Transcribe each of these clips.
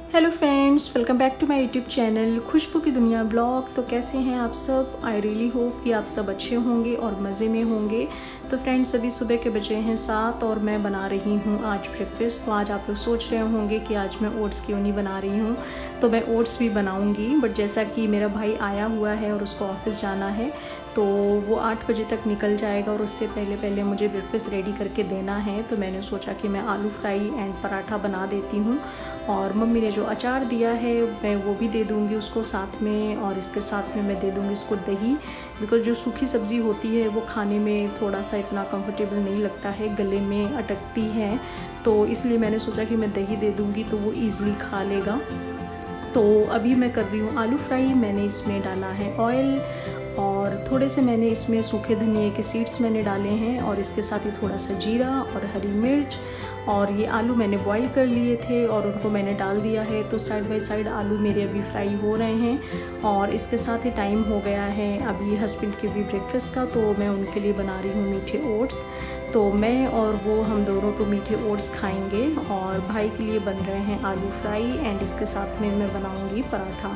Hello friends, welcome back to my YouTube channel Khushboo की दुनिया blog. तो कैसे हैं आप सब? आई रियली होप कि आप सब अच्छे होंगे और मज़े में होंगे। तो फ्रेंड्स, अभी सुबह के बजे हैं 7 और मैं बना रही हूँ आज ब्रेकफास्ट। तो आज आप लोग सोच रहे होंगे कि आज मैं ओट्स क्यों नहीं बना रही हूँ। तो मैं ओट्स भी बनाऊँगी, बट जैसा कि मेरा भाई आया हुआ है और उसको ऑफिस जाना है, तो वो 8 बजे तक निकल जाएगा और उससे पहले मुझे ब्रेकफास्ट रेडी करके देना है। तो मैंने सोचा कि मैं आलू फ्राई एंड पराठा बना देती हूँ, और मम्मी ने जो अचार दिया है मैं वो भी दे दूँगी उसको साथ में, और इसके साथ में मैं दे दूँगी इसको दही। बिकॉज़ जो सूखी सब्ज़ी होती है वो खाने में थोड़ा सा इतना कंफर्टेबल नहीं लगता है, गले में अटकती है, तो इसलिए मैंने सोचा कि मैं दही दे दूँगी तो वो ईज़िली खा लेगा। तो अभी मैं कर रही हूँ आलू फ्राई। मैंने इसमें डाला है ऑयल, और थोड़े से मैंने इसमें सूखे धनिए के सीड्स मैंने डाले हैं, और इसके साथ ही थोड़ा सा जीरा और हरी मिर्च। और ये आलू मैंने बॉईल कर लिए थे और उनको मैंने डाल दिया है। तो साइड बाय साइड आलू मेरे अभी फ्राई हो रहे हैं, और इसके साथ ही टाइम हो गया है अभी हस्बैंड के भी ब्रेकफास्ट का। तो मैं उनके लिए बना रही हूँ मीठे ओट्स। तो मैं और वो हम दोनों तो मीठे ओट्स खाएंगे, और भाई के लिए बन रहे हैं आलू फ्राई, एंड इसके साथ में मैं बनाऊँगी पराठा।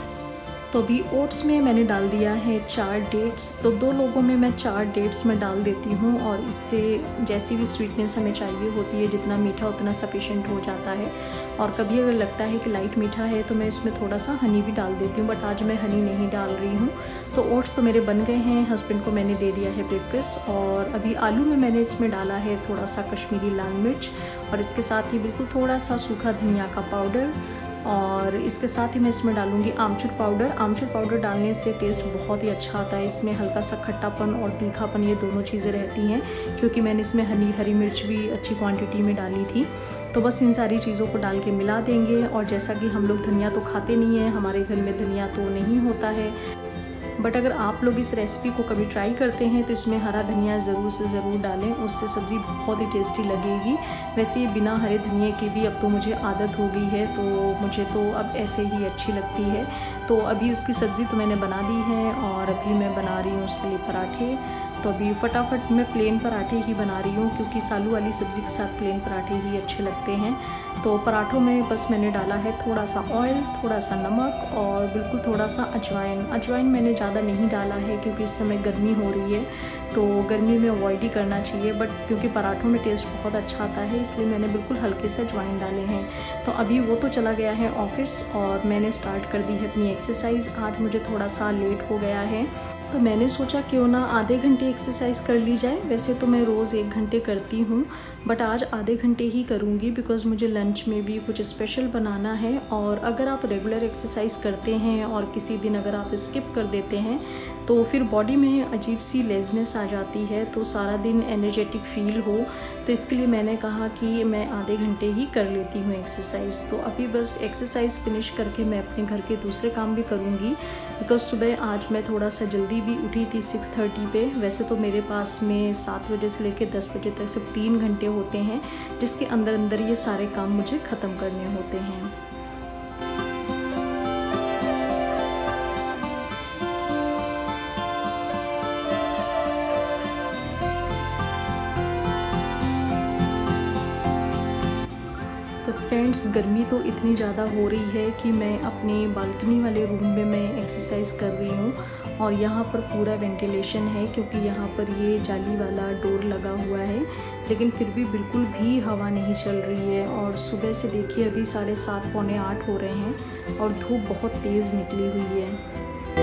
तो अभी ओट्स में मैंने डाल दिया है 4 डेट्स। तो 2 लोगों में मैं 4 डेट्स में डाल देती हूँ, और इससे जैसी भी स्वीटनेस हमें चाहिए होती है, जितना मीठा उतना सफिशिएंट हो जाता है। और कभी अगर लगता है कि लाइट मीठा है तो मैं इसमें थोड़ा सा हनी भी डाल देती हूँ, बट आज मैं हनी नहीं डाल रही हूँ। तो ओट्स तो मेरे बन गए हैं, हस्बैंड को मैंने दे दिया है ब्रेकफास्ट। और अभी आलू में मैंने इसमें डाला है थोड़ा सा कश्मीरी लाल मिर्च, और इसके साथ ही बिल्कुल थोड़ा सा सूखा धनिया का पाउडर, और इसके साथ ही मैं इसमें डालूंगी आमचूर पाउडर। आमचूर पाउडर डालने से टेस्ट बहुत ही अच्छा आता है। इसमें हल्का सा खट्टापन और तीखापन, ये दोनों चीज़ें रहती हैं, क्योंकि मैंने इसमें हरी मिर्च भी अच्छी क्वांटिटी में डाली थी। तो बस इन सारी चीज़ों को डाल के मिला देंगे। और जैसा कि हम लोग धनिया तो खाते नहीं हैं, हमारे घर में धनिया तो नहीं होता है, बट अगर आप लोग इस रेसिपी को कभी ट्राई करते हैं तो इसमें हरा धनिया ज़रूर से ज़रूर डालें, उससे सब्ज़ी बहुत ही टेस्टी लगेगी। वैसे ये बिना हरे धनिए की भी अब तो मुझे आदत हो गई है, तो मुझे तो अब ऐसे ही अच्छी लगती है। तो अभी उसकी सब्ज़ी तो मैंने बना दी है, और अभी मैं बना रही हूँ उसके लिए पराठे। तो अभी फटाफट मैं प्लेन पराठे ही बना रही हूँ, क्योंकि आलू वाली सब्ज़ी के साथ प्लेन पराठे ही अच्छे लगते हैं। तो पराठों में बस मैंने डाला है थोड़ा सा ऑयल, थोड़ा सा नमक, और बिल्कुल थोड़ा सा अजवाइन। अजवाइन मैंने ज़्यादा नहीं डाला है क्योंकि इस समय गर्मी हो रही है, तो गर्मी में अवॉइड ही करना चाहिए, बट क्योंकि पराठों में टेस्ट बहुत अच्छा आता है इसलिए मैंने बिल्कुल हल्के से अजवाइन डाले हैं। तो अभी वो तो चला गया है ऑफिस, और मैंने स्टार्ट कर दी है अपनी एक्सरसाइज। आज मुझे थोड़ा सा लेट हो गया है, तो मैंने सोचा क्यों ना आधे घंटे एक्सरसाइज कर ली जाए। वैसे तो मैं रोज़ 1 घंटे करती हूँ, बट आज आधे घंटे ही करूँगी, बिकॉज़ मुझे लंच में भी कुछ स्पेशल बनाना है। और अगर आप रेगुलर एक्सरसाइज करते हैं और किसी दिन अगर आप स्किप कर देते हैं तो फिर बॉडी में अजीब सी लेज़नेस आ जाती है, तो सारा दिन एनर्जेटिक फील हो। तो इसके लिए मैंने कहा कि मैं आधे घंटे ही कर लेती हूँ एक्सरसाइज। तो अभी बस एक्सरसाइज फिनिश करके मैं अपने घर के दूसरे काम भी करूँगी, बिकॉज़ सुबह आज मैं थोड़ा सा जल्दी भी उठी थी 6:30 पे। वैसे तो मेरे पास में 7 बजे से लेकर 10 बजे तक सिर्फ 3 घंटे होते हैं, जिसके अंदर ये सारे काम मुझे ख़त्म करने होते हैं। तो फ्रेंड्स, गर्मी तो इतनी ज़्यादा हो रही है कि मैं अपने बालकनी वाले रूम में मैं एक्सरसाइज कर रही हूँ, और यहाँ पर पूरा वेंटिलेशन है क्योंकि यहाँ पर ये जाली वाला डोर लगा हुआ है, लेकिन फिर भी बिल्कुल भी हवा नहीं चल रही है। और सुबह से देखिए अभी 7:30 पौने 8 हो रहे हैं, और धूप बहुत तेज़ निकली हुई है।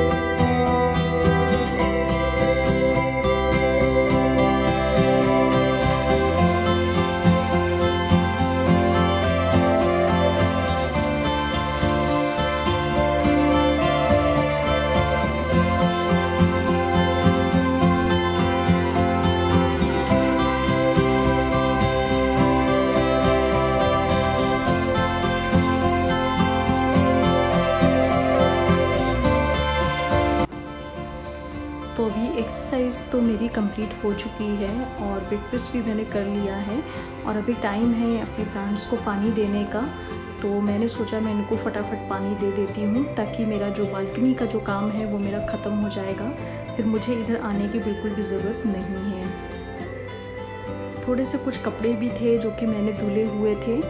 तो अभी एक्सरसाइज तो मेरी कंप्लीट हो चुकी है, और ब्रेकफास्ट भी मैंने कर लिया है, और अभी टाइम है अपने प्लांट्स को पानी देने का। तो मैंने सोचा मैं इनको फटाफट पानी दे देती हूँ, ताकि मेरा जो बालकनी का जो काम है वो मेरा ख़त्म हो जाएगा, फिर मुझे इधर आने की बिल्कुल भी ज़रूरत नहीं है। थोड़े से कुछ कपड़े भी थे जो कि मैंने धुले हुए थे,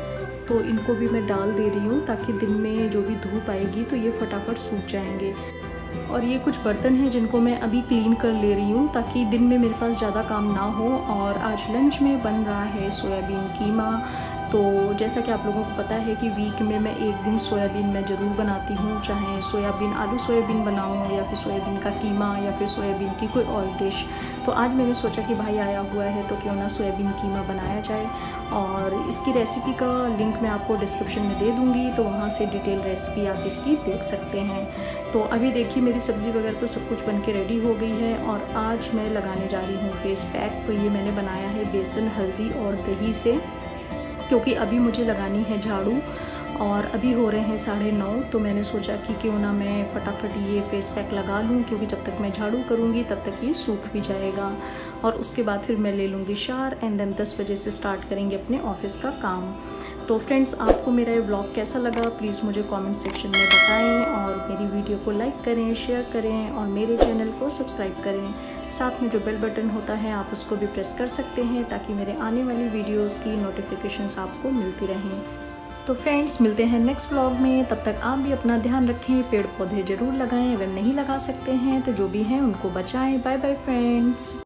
तो इनको भी मैं डाल दे रही हूँ ताकि दिन में जो भी धूप आएगी तो ये फटाफट सूख जाएंगे। और ये कुछ बर्तन हैं जिनको मैं अभी क्लीन कर ले रही हूँ ताकि दिन में मेरे पास ज़्यादा काम ना हो। और आज लंच में बन रहा है सोयाबीन कीमा। तो जैसा कि आप लोगों को पता है कि वीक में मैं एक दिन सोयाबीन मैं ज़रूर बनाती हूँ, चाहे सोयाबीन आलू सोयाबीन बनाऊँ या फिर सोयाबीन का कीमा या फिर सोयाबीन की कोई और डिश। तो आज मैंने सोचा कि भाई आया हुआ है तो क्यों ना सोयाबीन कीमा बनाया जाए। और इसकी रेसिपी का लिंक मैं आपको डिस्क्रिप्शन में दे दूँगी, तो वहाँ से डिटेल रेसिपी आप इसकी देख सकते हैं। तो अभी देखिए मेरी सब्ज़ी वगैरह तो सब कुछ बन के रेडी हो गई है और आज मैं लगाने जा रही हूँ फेस पैक। तो ये मैंने बनाया है बेसन, हल्दी और दही से, क्योंकि अभी मुझे लगानी है झाड़ू और अभी हो रहे हैं 9:30। तो मैंने सोचा कि क्यों ना मैं फटाफट ये फेस पैक लगा लूँ, क्योंकि जब तक मैं झाड़ू करूँगी तब तक ये सूख भी जाएगा। और उसके बाद फिर मैं ले लूँगी शावर एंड देन 10 बजे से स्टार्ट करेंगे अपने ऑफिस का काम। तो फ्रेंड्स, आपको मेरा ये व्लॉग कैसा लगा प्लीज़ मुझे कमेंट सेक्शन में बताएं और मेरी वीडियो को लाइक करें, शेयर करें और मेरे चैनल को सब्सक्राइब करें। साथ में जो बेल बटन होता है आप उसको भी प्रेस कर सकते हैं ताकि मेरे आने वाली वीडियोस की नोटिफिकेशंस आपको मिलती रहें। तो फ्रेंड्स, मिलते हैं नेक्स्ट व्लॉग में। तब तक आप भी अपना ध्यान रखें, पेड़ पौधे ज़रूर लगाएं, अगर नहीं लगा सकते हैं तो जो भी हैं उनको बचाएं। Bye bye friends.